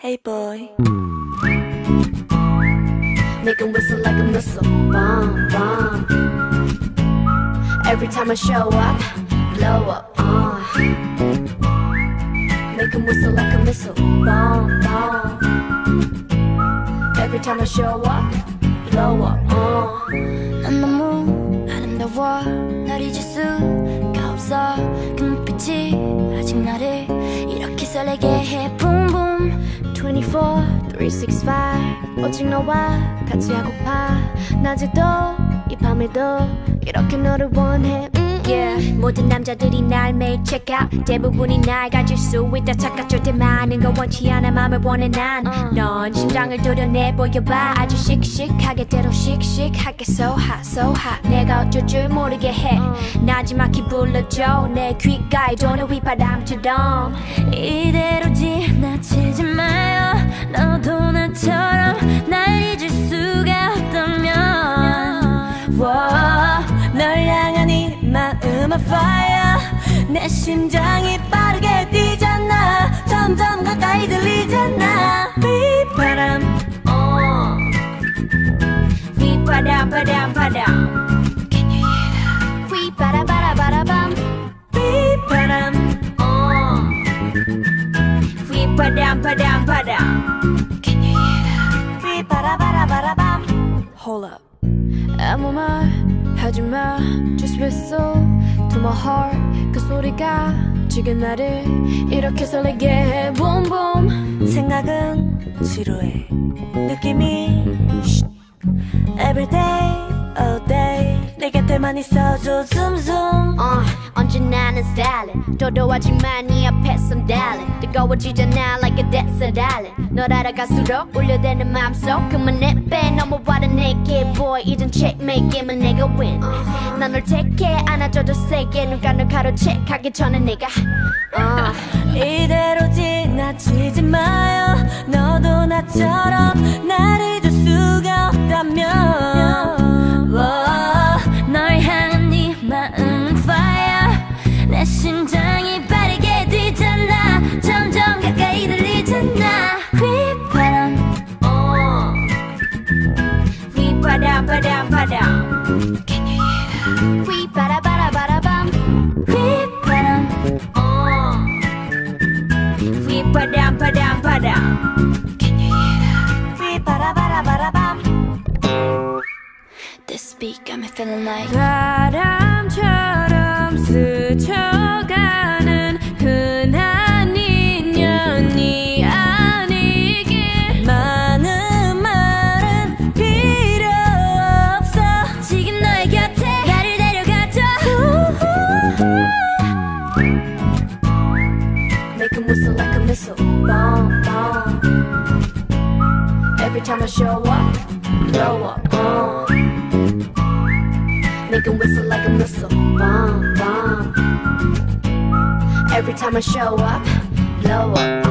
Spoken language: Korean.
Hey boy. Make 'em whistle like a missile, bomb, bomb. Every time I show up, blow up, Make 'em whistle like a missile, bomb, bomb. Every time I show up, blow up, 난 너무 아름다워 널 잊을 수가 없어 그 눈빛이 아직 나를 이렇게 설레게 해 Boom boom 24, 365 오직 너와 같이 하고파 낮에도 이 밤에도 이렇게 너를 원해 Yeah. 모든 남자들이 날 매일 check out 대부분이 날 가질 수 있다 착각 절대 많은 거 원치 않아 맘을 원해 난 넌 심장을 도려내 보여봐 아주 씩씩하게 때로 씩씩하게 So hot so hot 내가 어쩔 줄 모르게 해 나지막히 불러줘 내 귓가에 도는 휘바람처럼 이대로 지나치지 마요 너도 나처럼 날 잊을 수가 없다면 널 향한 이 마음은 fire 내 심장이 빠르게 뛰잖아 점점 가까이 들리잖아 휘바람 휘바람 바람 바람 Can you hear that? 휘바라바라바라밤 휘바람 휘바람 바람 바람 Can you hear that? 휘바라바라바라밤 Hold up 아무 말 하지마 Just whistle to my heart 그 소리가 지금 나를 이렇게 설레게 해 Boom boom 생각은 지루해 느낌이 Everyday all day 내 곁에만 있어줘 zoom zoom 언제나 는 stylin' 도도하지만 네 앞에선 darling 뜨거워지잖아 like a desert island 널 알아갈수록 울려대는 맘속 그만 내빼 넘어와라 내게 boy 이젠 checkmate 게임은 내가 win 난 널 take 해 안아줘도 세게 눈가 널 가로채하기 전에 내가 이대로 지나치지 마요 너도 나처럼 날 잊을 수가 없다면 널 향한 네 마음은 fire 내 심장이 빠르게 뛰잖아 점점 가까이 들리잖아 휘바람 휘바람 바람 바람 Can you hear that? 휘바라바라바라밤 휘바람 휘바람 바람 바람 Can you hear that? 휘바라바라바라밤 This beat got me feeling like 바람처럼 스쳐가는 흔한 인연이 아니길 많은 말은 필요 없어 지금 너의 곁에 나를 데려가줘 Make 'em whistle like a missile bomb bomb Every time I show up blow up Make 'em whistle like a missile bomb bomb Every time I show up blow up